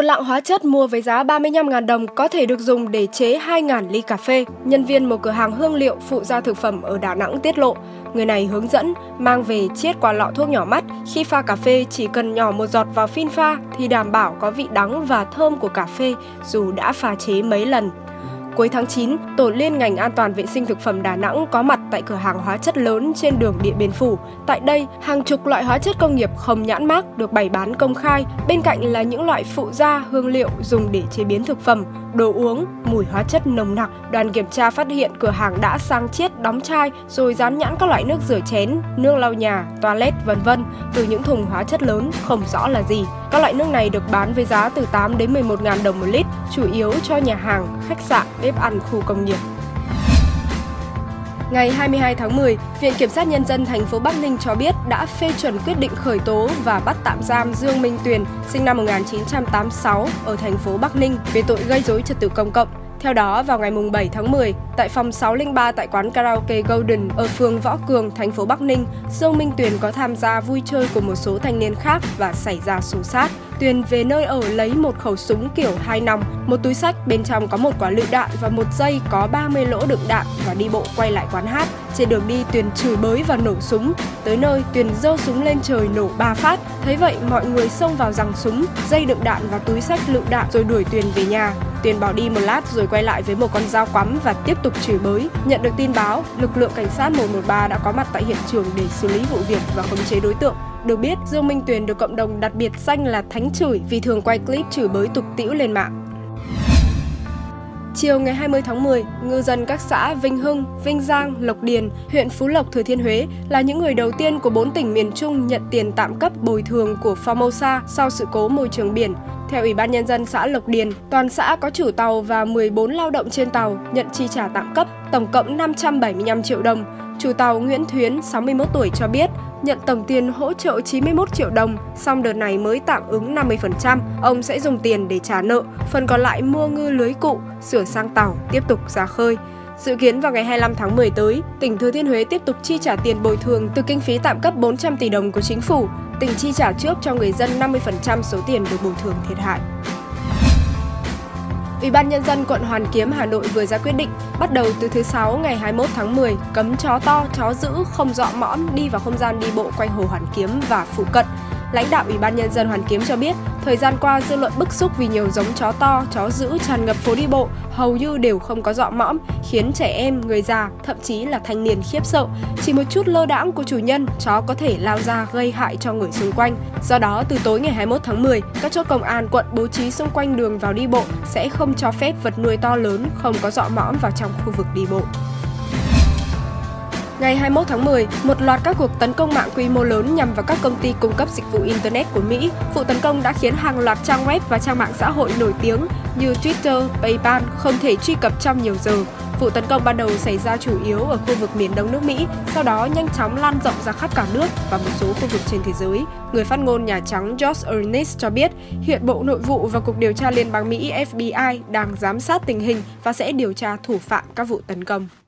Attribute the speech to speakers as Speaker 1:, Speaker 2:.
Speaker 1: lạng hóa chất mua với giá 35.000 đồng có thể được dùng để chế 2.000 ly cà phê. Nhân viên một cửa hàng hương liệu phụ gia thực phẩm ở Đà Nẵng tiết lộ, người này hướng dẫn mang về chiết qua lọ thuốc nhỏ mắt. Khi pha cà phê chỉ cần nhỏ một giọt vào phin pha thì đảm bảo có vị đắng và thơm của cà phê dù đã pha chế mấy lần. Cuối tháng 9, Tổ liên ngành an toàn vệ sinh thực phẩm Đà Nẵng có mặt tại cửa hàng hóa chất lớn trên đường Điện Biên Phủ. Tại đây, hàng chục loại hóa chất công nghiệp không nhãn mác được bày bán công khai, bên cạnh là những loại phụ gia, hương liệu dùng để chế biến thực phẩm, đồ uống, mùi hóa chất nồng nặc. Đoàn kiểm tra phát hiện cửa hàng đã sang chiết, đóng chai rồi dán nhãn các loại nước rửa chén, nước lau nhà, toilet v.v. từ những thùng hóa chất lớn không rõ là gì. Các loại nước này được bán với giá từ 8 đến 11.000 đồng một lít, chủ yếu cho nhà hàng, khách sạn, bếp ăn khu công nghiệp. Ngày 22 tháng 10, Viện Kiểm sát Nhân dân thành phố Bắc Ninh cho biết đã phê chuẩn quyết định khởi tố và bắt tạm giam Dương Minh Tuyền, sinh năm 1986, ở thành phố Bắc Ninh về tội gây rối trật tự công cộng. Theo đó, vào ngày 7 tháng 10, tại phòng 603 tại quán karaoke Golden ở phường Võ Cường, thành phố Bắc Ninh, Dương Minh Tuyền có tham gia vui chơi cùng một số thanh niên khác và xảy ra xô xát. Tuyền về nơi ở lấy một khẩu súng kiểu 2 nòng, một túi xách bên trong có một quả lựu đạn và một dây có 30 lỗ đựng đạn và đi bộ quay lại quán hát. Trên đường đi, Tuyền chửi bới và nổ súng. Tới nơi, Tuyền giơ súng lên trời nổ 3 phát. Thấy vậy, mọi người xông vào giằng súng, dây đựng đạn và túi xách lựu đạn rồi đuổi Tuyền về nhà. Tuyền bỏ đi một lát rồi quay lại với một con dao quắm và tiếp tục chửi bới. Nhận được tin báo, lực lượng cảnh sát 113 đã có mặt tại hiện trường để xử lý vụ việc và khống chế đối tượng. Được biết, Dương Minh Tuyền được cộng đồng đặt biệt danh là Thánh Chửi vì thường quay clip chửi bới tục tĩu lên mạng. Chiều ngày 20 tháng 10, ngư dân các xã Vinh Hưng, Vinh Giang, Lộc Điền, huyện Phú Lộc, Thừa Thiên Huế là những người đầu tiên của 4 tỉnh miền Trung nhận tiền tạm cấp bồi thường của Formosa sau sự cố môi trường biển. Theo Ủy ban Nhân dân xã Lộc Điền, toàn xã có chủ tàu và 14 lao động trên tàu nhận chi trả tạm cấp, tổng cộng 575 triệu đồng. Chủ tàu Nguyễn Thuyến, 61 tuổi cho biết, nhận tổng tiền hỗ trợ 91 triệu đồng, song đợt này mới tạm ứng 50%. Ông sẽ dùng tiền để trả nợ, phần còn lại mua ngư lưới cụ, sửa sang tàu, tiếp tục ra khơi. Dự kiến vào ngày 25 tháng 10 tới, tỉnh Thừa Thiên Huế tiếp tục chi trả tiền bồi thường từ kinh phí tạm cấp 400 tỷ đồng của chính phủ. Tỉnh chi trả trước cho người dân 50% số tiền được bồi thường thiệt hại. Ủy ban Nhân dân quận Hoàn Kiếm, Hà Nội vừa ra quyết định bắt đầu từ thứ Sáu ngày 21 tháng 10 cấm chó to, chó dữ không dọ mõm đi vào không gian đi bộ quanh Hồ Hoàn Kiếm và phụ cận. Lãnh đạo Ủy ban Nhân dân Hoàn Kiếm cho biết, thời gian qua dư luận bức xúc vì nhiều giống chó to, chó dữ tràn ngập phố đi bộ, hầu như đều không có dọ mõm, khiến trẻ em, người già, thậm chí là thanh niên khiếp sợ. Chỉ một chút lơ đãng của chủ nhân, chó có thể lao ra gây hại cho người xung quanh. Do đó, từ tối ngày 21 tháng 10, các chốt công an quận bố trí xung quanh đường vào đi bộ sẽ không cho phép vật nuôi to lớn không có dọ mõm vào trong khu vực đi bộ. Ngày 21 tháng 10, một loạt các cuộc tấn công mạng quy mô lớn nhằm vào các công ty cung cấp dịch vụ Internet của Mỹ. Vụ tấn công đã khiến hàng loạt trang web và trang mạng xã hội nổi tiếng như Twitter, PayPal không thể truy cập trong nhiều giờ. Vụ tấn công ban đầu xảy ra chủ yếu ở khu vực miền Đông nước Mỹ, sau đó nhanh chóng lan rộng ra khắp cả nước và một số khu vực trên thế giới. Người phát ngôn Nhà Trắng Josh Earnest cho biết, hiện Bộ Nội vụ và Cục Điều tra Liên bang Mỹ FBI đang giám sát tình hình và sẽ điều tra thủ phạm các vụ tấn công.